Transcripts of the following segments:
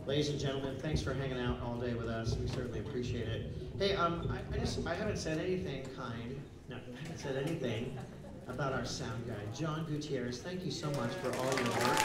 Ladies and gentlemen, thanks for hanging out all day with us. We certainly appreciate it. Hey, I haven't said anything I haven't said anything about our sound guy, John Gutierrez. Thank you so much for all your work.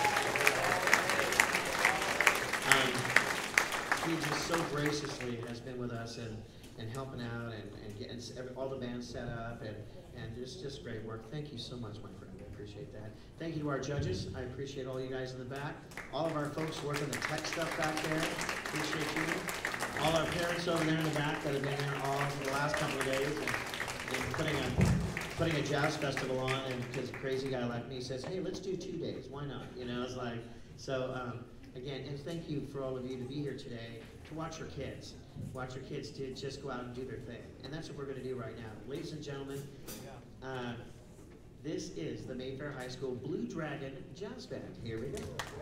He just so graciously has been with us and helping out and getting all the bands set up and just great work. Thank you so much, my friend. I appreciate that. Thank you to our judges. I appreciate all you guys in the back. All of our folks working the tech stuff back there. Appreciate you. All our parents over there in the back that have been there all for the last couple of days and putting a jazz festival on, and because a crazy guy like me says, hey, let's do 2 days. Why not? You know, it's like, so again, and thank you for all of you to be here today to watch your kids. Watch your kids to just go out and do their thing. And that's what we're going to do right now. Ladies and gentlemen, this is the Mayfair High School Blue Dragon Jazz Band. Here we go.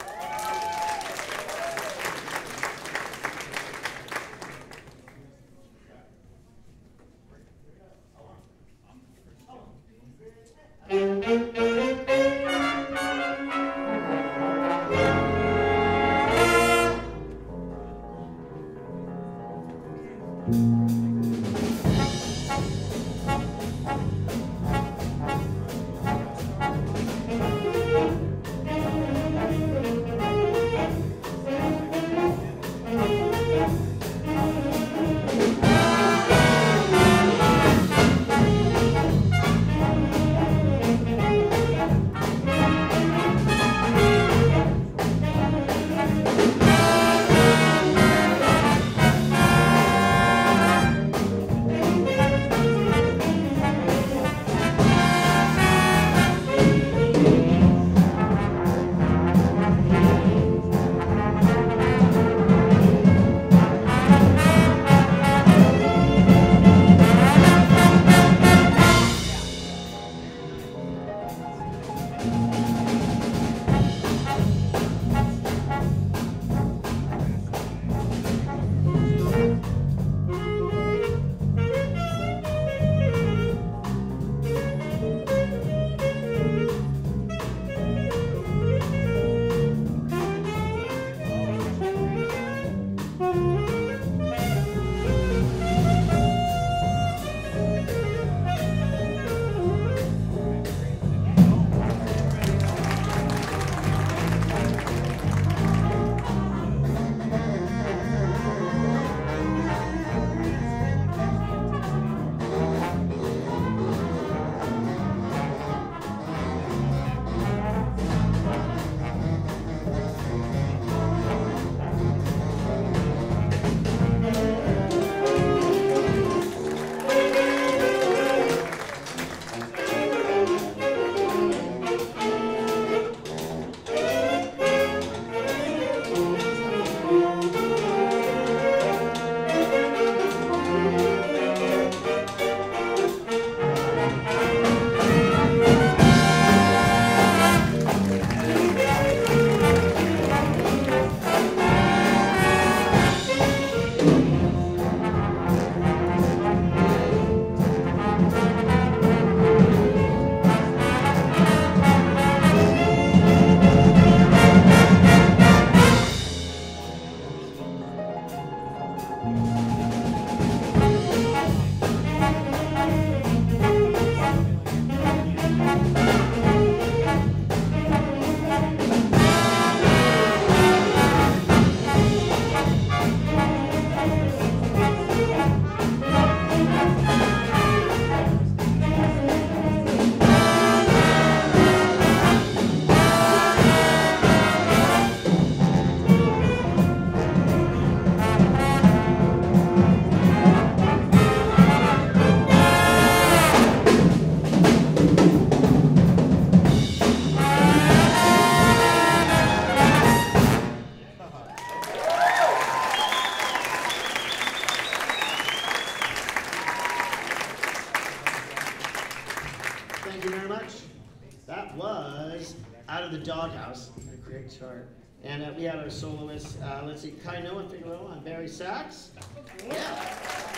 Chart. And we had our soloists, let's see, Kaino and Figueroa on Barry sax. Yeah.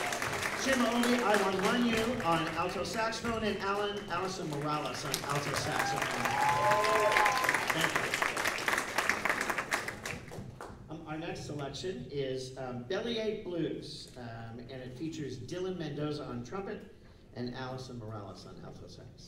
Jim Obi, I Want to Run You on alto saxophone, and Allison Morales on alto saxophone. Thank you. I next selection is Bellyache Blues, and it features Dylan Mendoza on trumpet and Allison Morales on alto sax.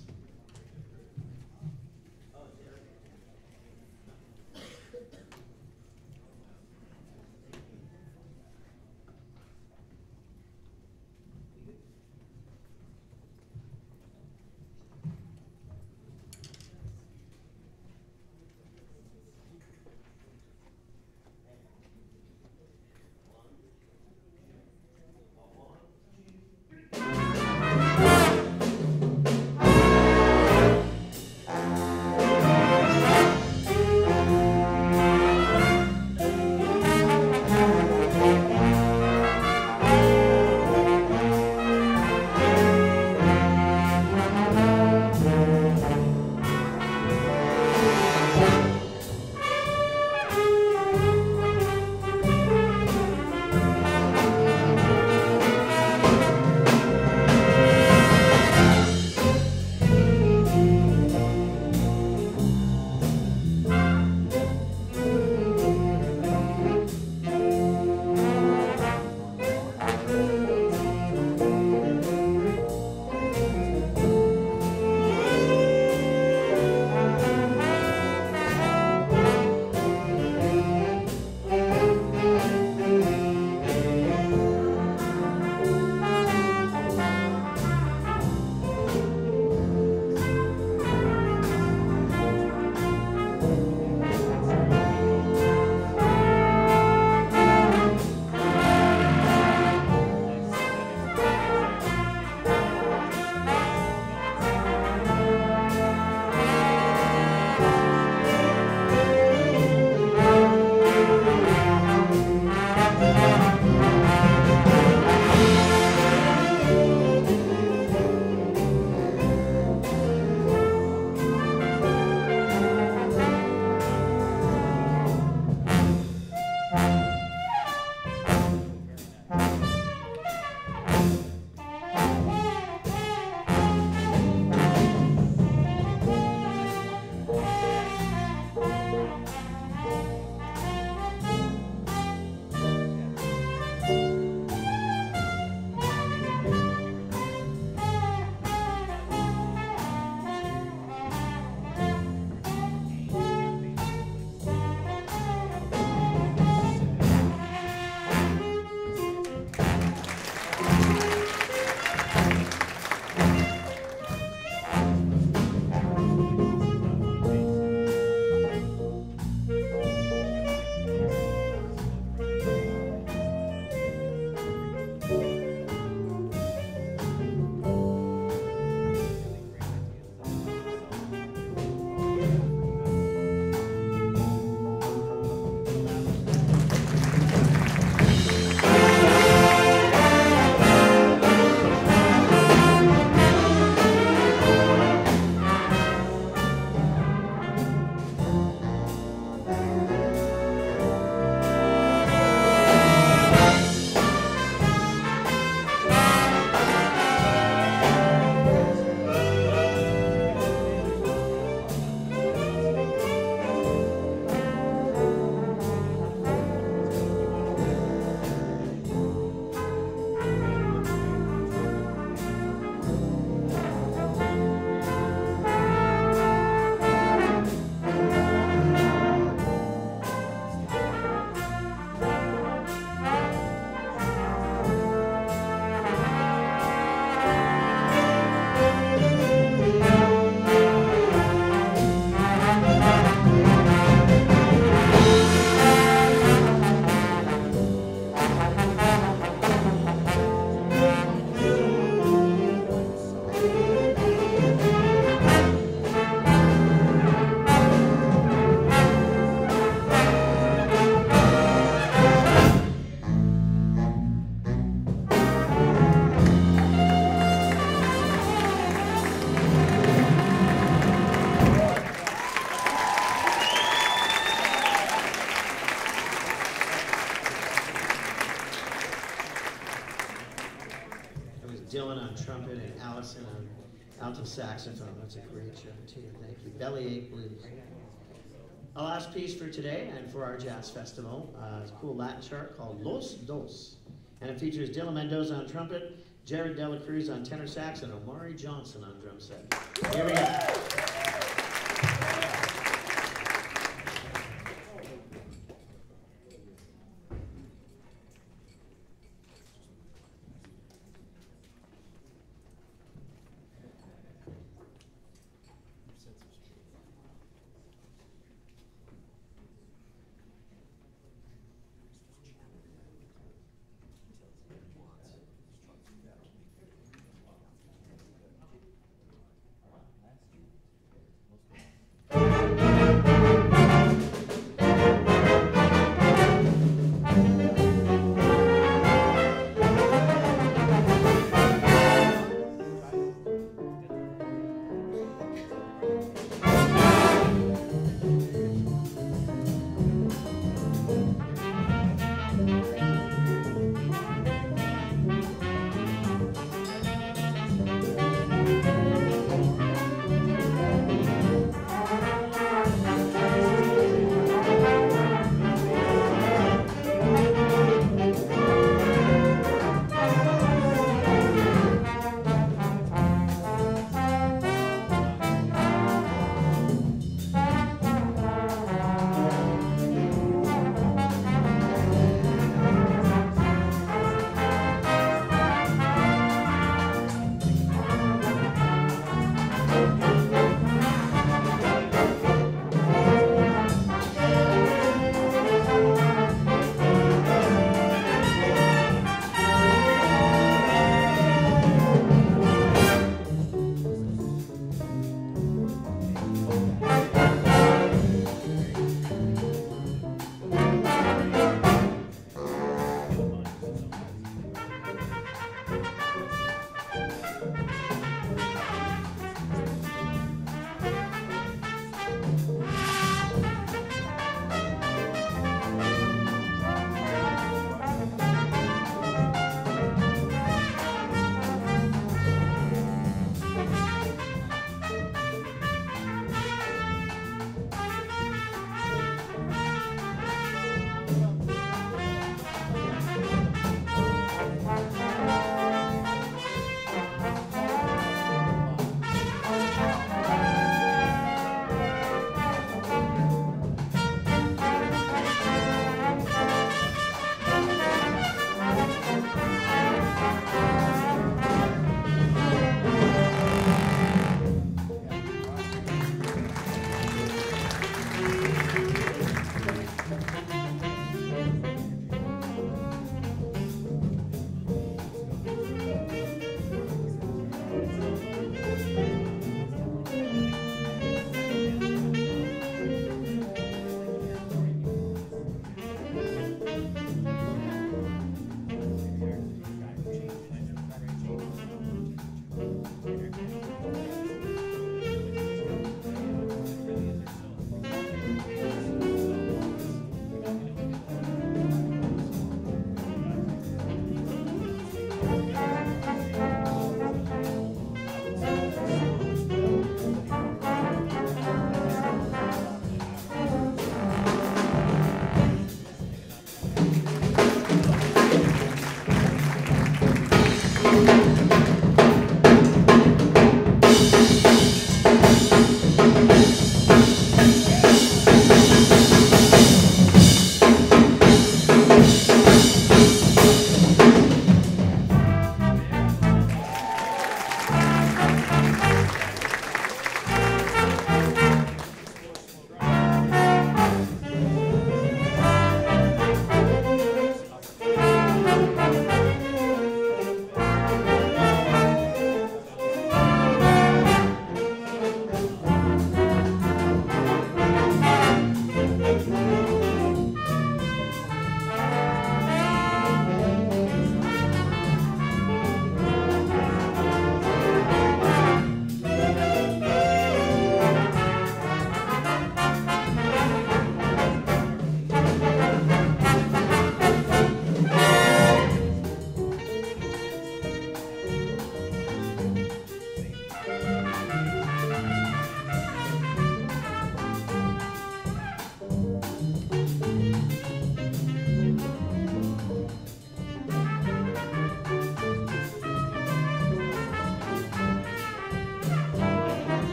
Dylan on trumpet and Allison on alto saxophone. That's a great show too. Thank you. Bellyache Blues. Our last piece for today and for our jazz festival is a cool Latin chart called Los Dos. And it features Dylan Mendoza on trumpet, Jared Dela Cruz on tenor sax, and Omari Johnson on drum set. Here we go.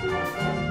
Thank you.